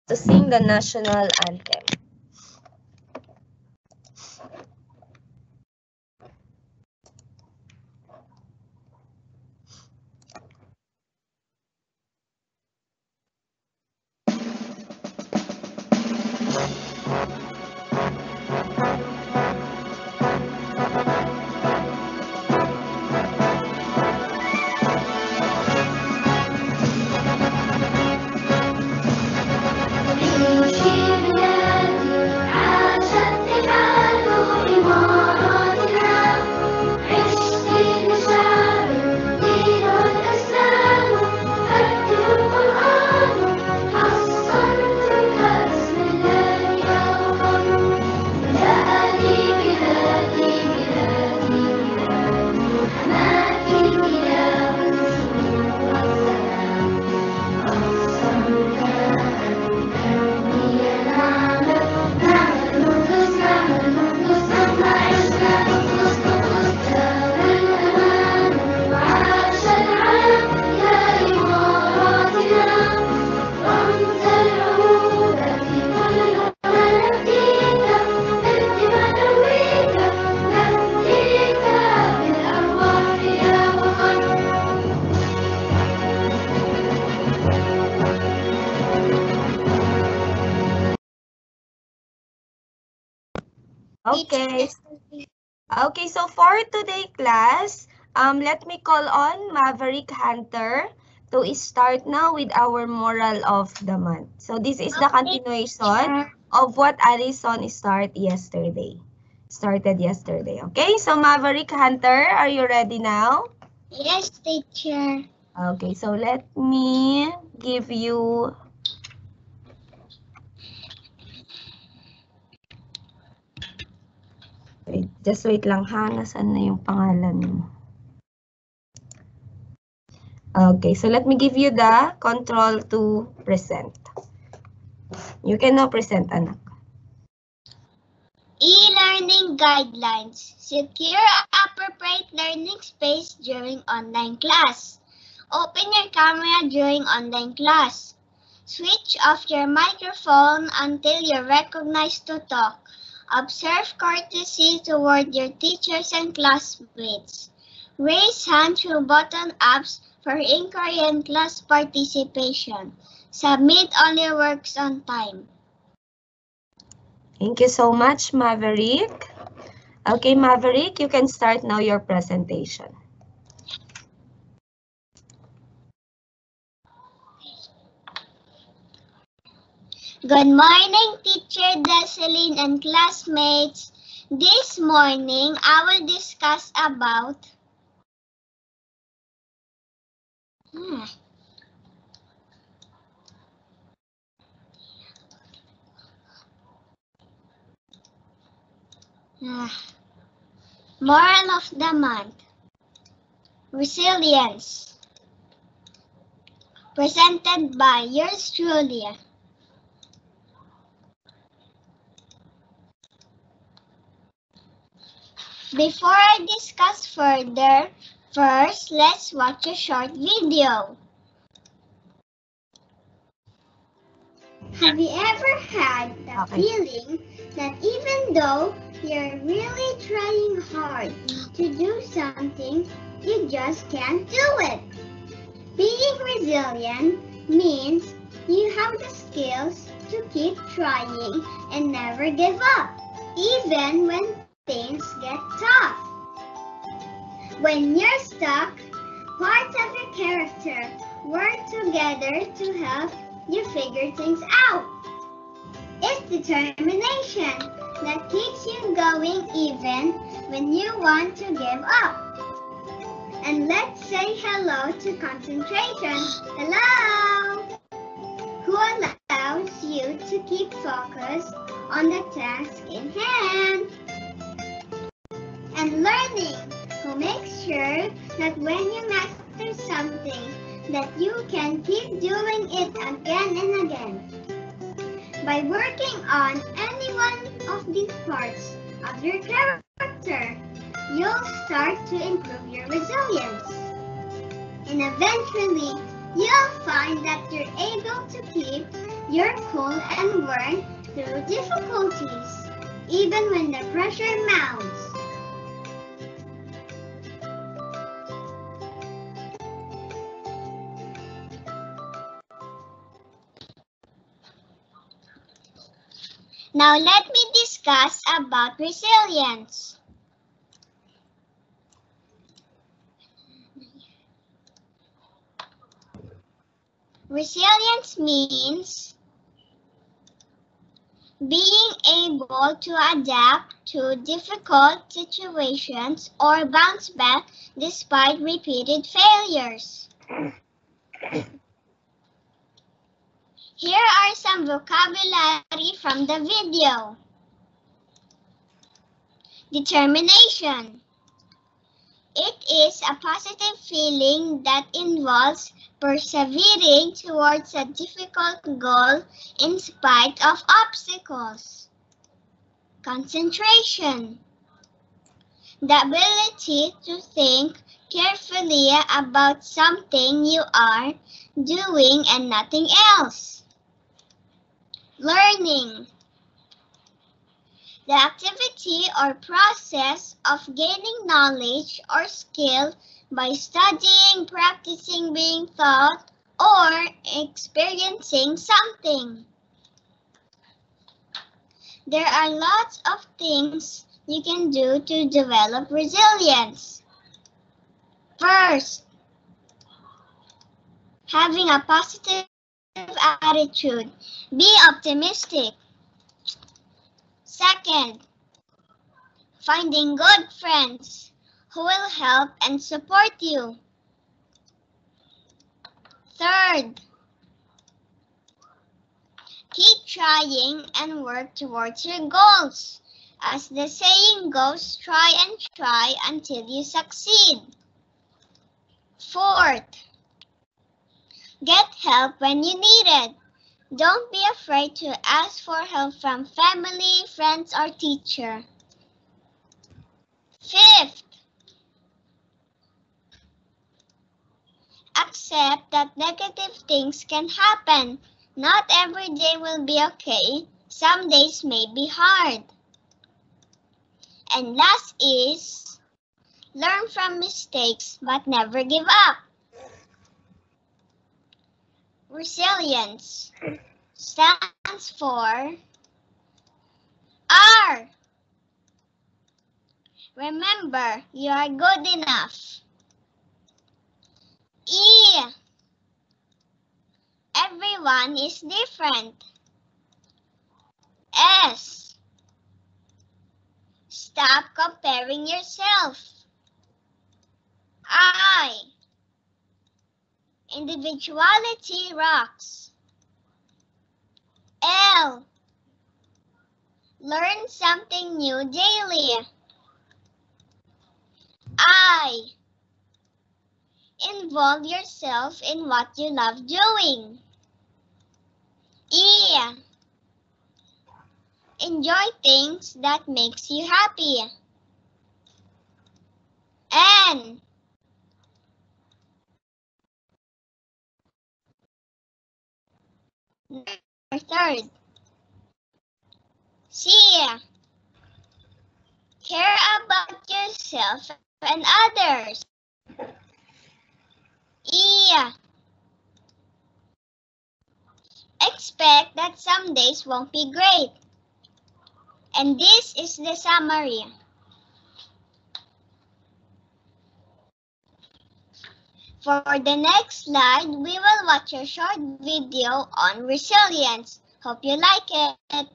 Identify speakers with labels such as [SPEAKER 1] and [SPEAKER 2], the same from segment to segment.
[SPEAKER 1] to sing the national anthem. Okay. Okay, so for today class, let me call on Maverick Hunter to start now with our moral of the month. So this is the continuation of what Alison started yesterday. Okay, so Maverick Hunter, are you ready now?
[SPEAKER 2] Yes, teacher.
[SPEAKER 1] Okay, so let me give you... Just wait lang ha, nasaan na yung pangalan mo? Okay, so let me give you the control to present. You can now present, anak.
[SPEAKER 2] E-learning guidelines. Secure appropriate learning space during online class. Open your camera during online class. Switch off your microphone until you're recognized to talk. Observe courtesy toward your teachers and classmates. Raise hand through button apps for inquiry and class participation. Submit all your works on time.
[SPEAKER 1] Thank you so much, Maverick. Okay, Maverick, you can start now your presentation.
[SPEAKER 2] Good morning, Teacher Deseline and classmates. This morning, I will discuss about moral of the month. Resilience. Presented by yours truly. Before I discuss further, first let's watch a short video. Have you ever had the feeling that even though you're really trying hard to do something, you just can't do it? Being resilient means you have the skills to keep trying and never give up, even when things get tough. When you're stuck, parts of your character work together to help you figure things out. It's determination that keeps you going even when you want to give up. And let's say hello to concentration. Hello! Who allows you to keep focused on the task in hand. And learning, who makes sure that when you master something, that you can keep doing it again and again. By working on any one of these parts of your character, you'll start to improve your resilience. And eventually, you'll find that you're able to keep You're cool and work through difficulties, even when the pressure mounts. Now let me discuss about resilience. Resilience means being able to adapt to difficult situations or bounce back despite repeated failures. Here are some vocabulary from the video. Determination. It is a positive feeling that involves persevering towards a difficult goal in spite of obstacles. Concentration. The ability to think carefully about something you are doing and nothing else. Learning. The activity or process of gaining knowledge or skill by studying, practicing being taught, or experiencing something. There are lots of things you can do to develop resilience. First, having a positive attitude. Be optimistic. Second, finding good friends who will help and support you. Third, keep trying and work towards your goals. As the saying goes, try and try until you succeed. Fourth, get help when you need it. Don't be afraid to ask for help from family, friends, or teacher. Fifth, accept that negative things can happen. Not every day will be okay. Some days may be hard. And last is, learn from mistakes but never give up. Resilience stands for R. Remember, you are good enough. E. Everyone is different. S. Stop comparing yourself. I. Individuality rocks. L. Learn something new daily. I. Involve yourself in what you love doing. E. Enjoy things that makes you happy. N. Third. C. Care about yourself and others. E. Expect that some days won't be great. And this is the summary. For the next slide, we will watch a short video on resilience. Hope you like it.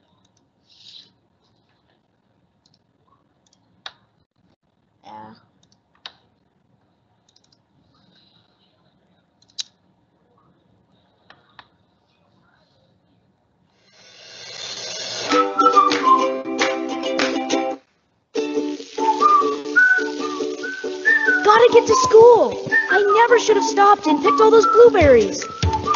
[SPEAKER 3] Gotta get to school. I never should have stopped and picked all those blueberries.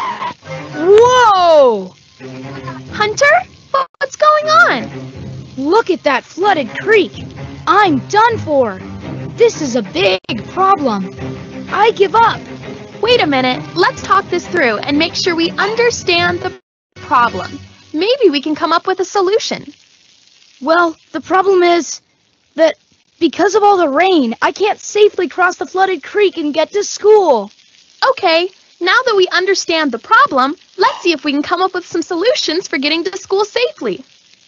[SPEAKER 3] Whoa! Hunter? What's going on? Look at that flooded creek. I'm done for. This is a big problem. I give up.
[SPEAKER 4] Wait a minute, let's talk this through and make sure we understand the problem. Maybe we can come up with a solution.
[SPEAKER 3] Well, the problem is that because of all the rain, I can't safely cross the flooded creek and get to school.
[SPEAKER 4] Okay, now that we understand the problem, let's see if we can come up with some solutions for getting to school safely.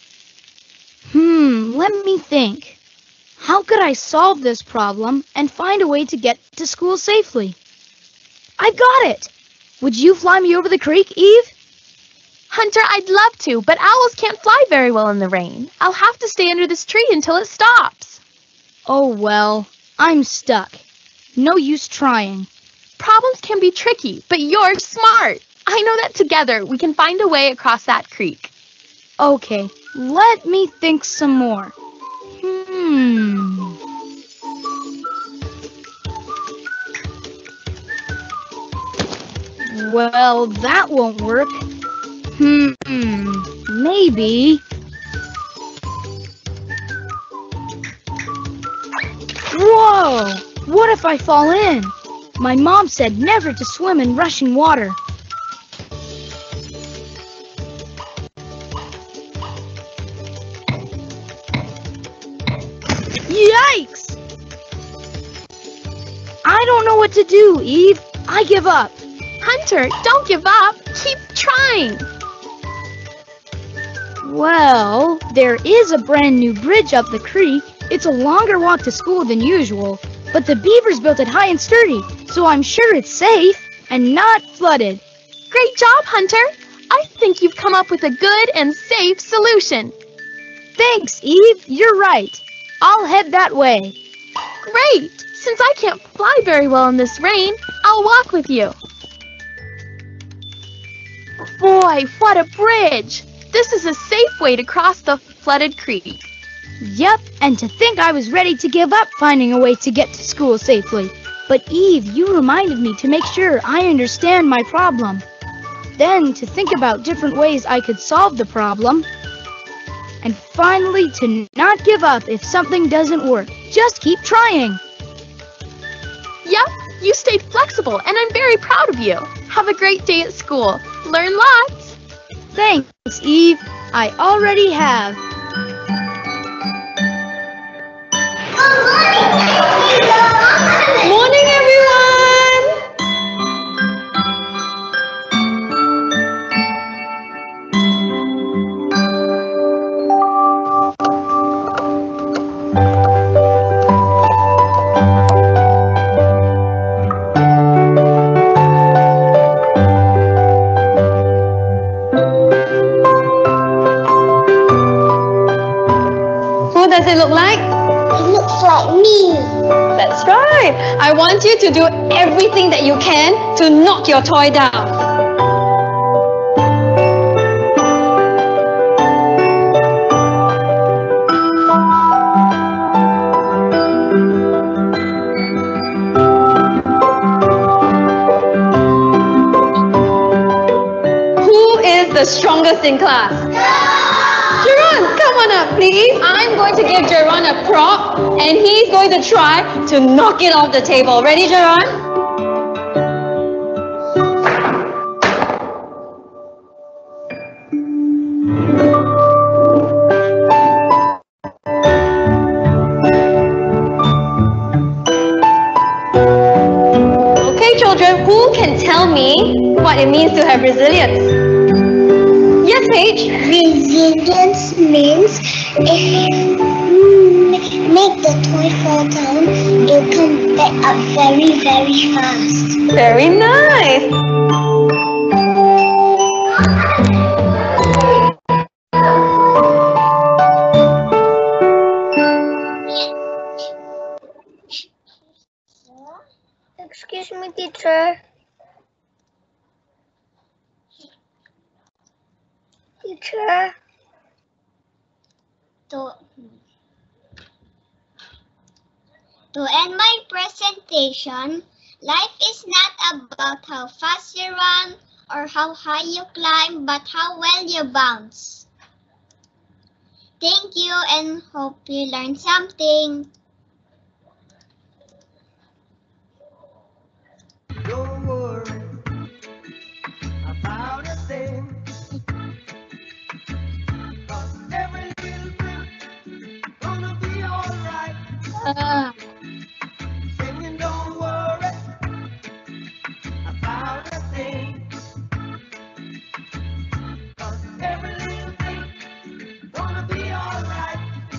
[SPEAKER 3] Let me think. How could I solve this problem and find a way to get to school safely? I've got it! Would you fly me over the creek, Eve?
[SPEAKER 4] Hunter, I'd love to, but owls can't fly very well in the rain. I'll have to stay under this tree until it stops.
[SPEAKER 3] Oh well, I'm stuck. No use trying.
[SPEAKER 4] Problems can be tricky, but you're smart. I know that together we can find a way across that creek.
[SPEAKER 3] Okay, let me think some more. Well, that won't work. Maybe. Whoa! What if I fall in? My mom said never to swim in rushing water. Yikes! I don't know what to do, Eve. I give up.
[SPEAKER 4] Hunter, don't give up. Keep trying.
[SPEAKER 3] Well, there is a brand new bridge up the creek. It's a longer walk to school than usual, but the beavers built it high and sturdy, so I'm sure it's safe and not flooded.
[SPEAKER 4] Great job, Hunter. I think you've come up with a good and safe solution.
[SPEAKER 3] Thanks, Eve. You're right. I'll head that way.
[SPEAKER 4] Great! Since I can't fly very well in this rain, I'll walk with you. Boy, what a bridge! This is a safe way to cross the flooded creek.
[SPEAKER 3] Yep, and to think I was ready to give up finding a way to get to school safely. But Eve, you reminded me to make sure I understand my problem. Then to think about different ways I could solve the problem. And finally, to not give up if something doesn't work. Just keep trying.
[SPEAKER 4] Yep, you stayed flexible, and I'm very proud of you. Have a great day at school. Learn lots.
[SPEAKER 3] Thanks, Eve. I already have.
[SPEAKER 4] Morning, everyone! Who does it look like?
[SPEAKER 2] It looks like me.
[SPEAKER 4] That's right. I want you to do everything that you can to knock your toy down. Who is the strongest in class? Jerron, come on up, please. I'm going to give Jerron a prop, and he's going to try to knock it off the table. Ready, Jerron? Okay, children, who can tell me what it means to have resilience? Yes, Paige?
[SPEAKER 2] Resilience means if you make the toy fall down, it'll come back up very, very fast.
[SPEAKER 4] Very nice.
[SPEAKER 2] Excuse me, teacher. Teacher. To end my presentation, life is not about how fast you run or how high you climb, but how well you bounce. Thank you and hope you learned something.
[SPEAKER 5] Don't worry about a thing. Singing, don't worry about a thing. 'Cause every little thing gonna be alright.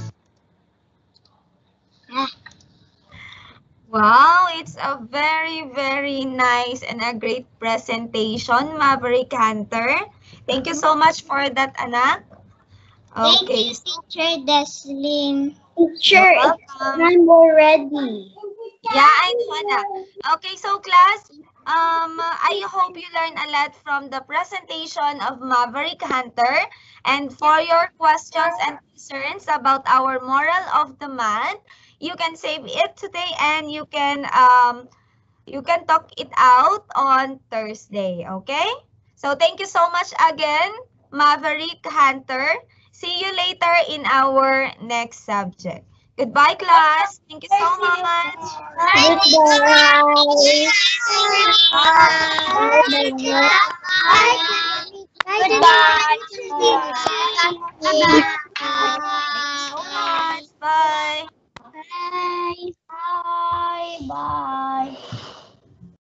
[SPEAKER 1] Wow, it's a very, very nice and a great presentation, Maverick Hunter. Thank you so much for that, anak.
[SPEAKER 2] Thank
[SPEAKER 1] Okay.
[SPEAKER 2] you, Teacher Deslim.
[SPEAKER 1] You're welcome.
[SPEAKER 2] I'm already.
[SPEAKER 1] Yeah, I know, anak. Okay, so class, I hope you learn a lot from the presentation of Maverick Hunter. And for your questions and concerns about our moral of the month, you can save it today and you can talk it out on Thursday, okay? So thank you so much again, Maverick Hunter. See you later in our next subject. Goodbye, class. Thank you so much.
[SPEAKER 2] Bye. Bye. Bye.